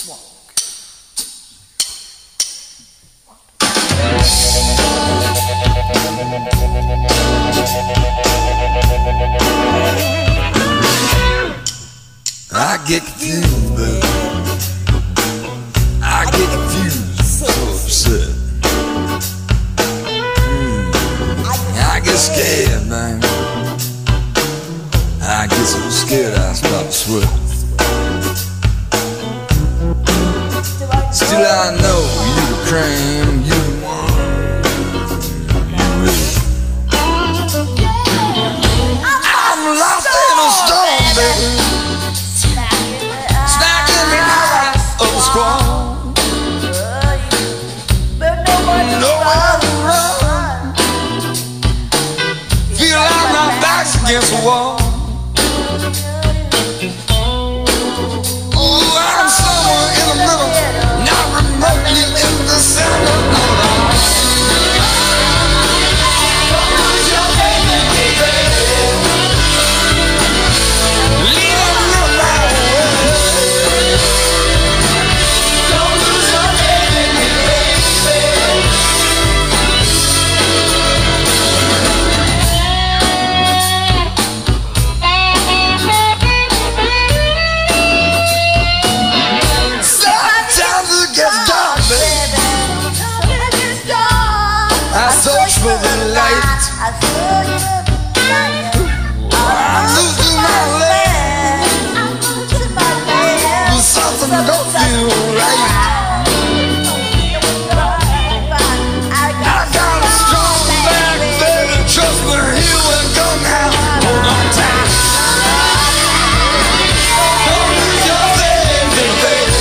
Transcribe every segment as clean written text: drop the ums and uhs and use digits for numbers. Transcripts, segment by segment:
I get confused, baby. I get confused, so upset. I get scared, man. I get so scared I start to sweat. Still I know you the cream, you the one. You really. I'm lost in a storm, baby. Against the wall. Oh, I'm somewhere in the middle, not remotely in the center. I search for the light. I'm losing my leg. Something don't feel right. I got a strong back, baby. Trust me, here we go now. Hold on tight. Don't lose your baby, baby.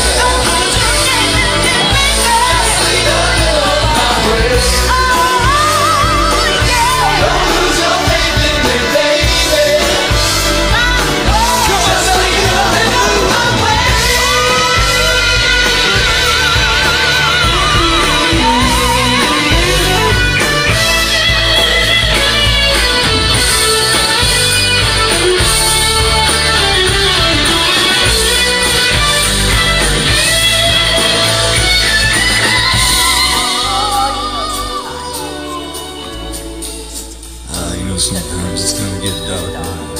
Sometimes it's gonna get dark.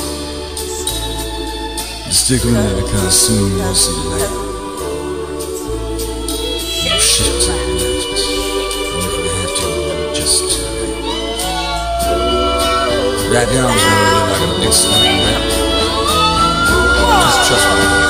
Just stick with it because soon we'll see the light. We'll shift to the left, and if we have to, we'll just right now, it's gonna look like a big slime. Just trust me.